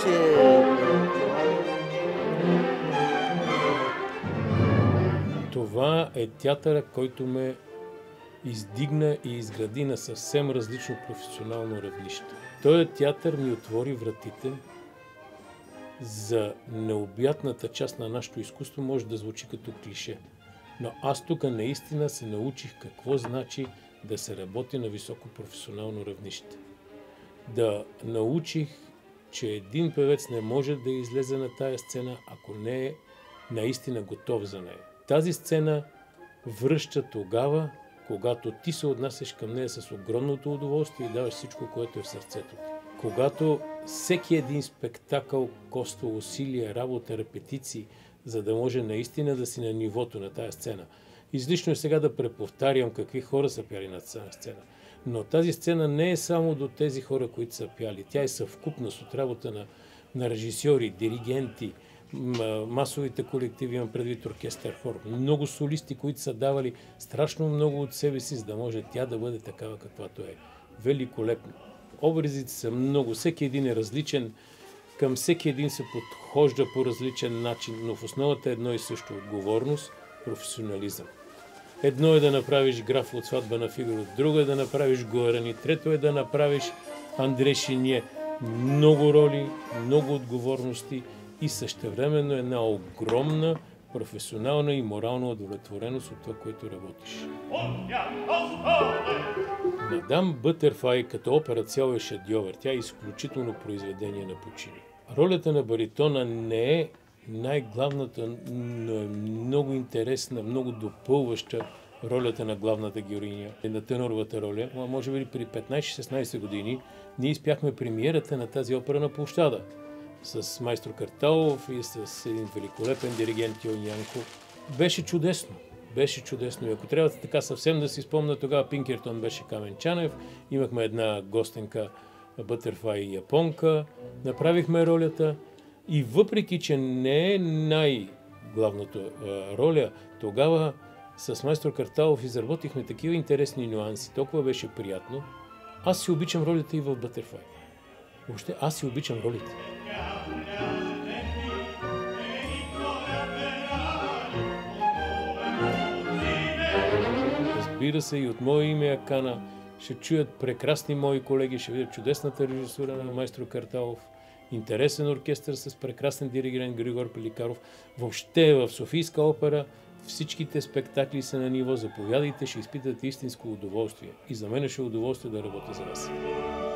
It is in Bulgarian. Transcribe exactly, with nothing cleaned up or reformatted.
че това е театъра, който ме издигна и изгради на съвсем различно професионално равнище. Този театър ми отвори вратите за необятната част на нашето изкуство, може да звучи като клише. Но аз тук наистина се научих какво значи да се работи на високо професионално равнище. Да научих, че един певец не може да излезе на тая сцена, ако не е наистина готов за нея. Тази сцена връща тогава, когато ти се отнасяш към нея с огромното удоволствие и даваш всичко, което е в сърцето ти. Когато всеки един спектакъл коства усилия, работа, репетиции, за да може наистина да си на нивото на тая сцена. Излишно е сега да преповтарям какви хора са пяли на тази сцена. Но тази сцена не е само до тези хора, които са пяли. Тя е съвкупност от работа на, на режисьори, диригенти, масовите колективи, имам предвид оркестър, хор. Много солисти, които са давали страшно много от себе си, за да може тя да бъде такава, каквато е. Великолепно. Образите са много, всеки един е различен, към всеки един се подхожда по различен начин, но в основата е едно и също – отговорност, професионализъм. Едно е да направиш Граф от сватба на Фигаро, друго е да направиш Гуарани, трето е да направиш Андре Шиние. Много роли, много отговорности и същевременно една огромна професионална и морална удовлетвореност от това, което работиш. Мадам Бътърфлай като опера цяло е шедьовър. Тя е изключително произведение на Пучини. Ролята на баритона не е най-главната, но е много интересна, много допълваща ролята на главната героиня, на теноровата роля. Може би при петнайсет-шестнайсет години ние изпяхме премиерата на тази опера на площада с майстор Карталов и с един великолепен диригент Йон Янко. Беше чудесно. Беше чудесно. И ако трябва така съвсем да си спомня, тогава Пинкертон беше Камен Чанев, имахме една гостенка Бътърфлай и японка, направихме ролята и въпреки, че не е най-главната роля, тогава с майстор Карталов изработихме такива интересни нюанси, толкова беше приятно. Аз си обичам ролята и в Бътърфлай. Въобще, аз си обичам ролите. Разбира се, и от мое име Акана ще чуят прекрасни мои колеги, ще видят чудесната режисура на майстор Карталов, интересен оркестър с прекрасен диригент Григор Пеликаров. Въобще в Софийска опера всичките спектакли са на ниво. Заповядайте, ще изпитате истинско удоволствие. И за мен ще е удоволствие да работя за вас.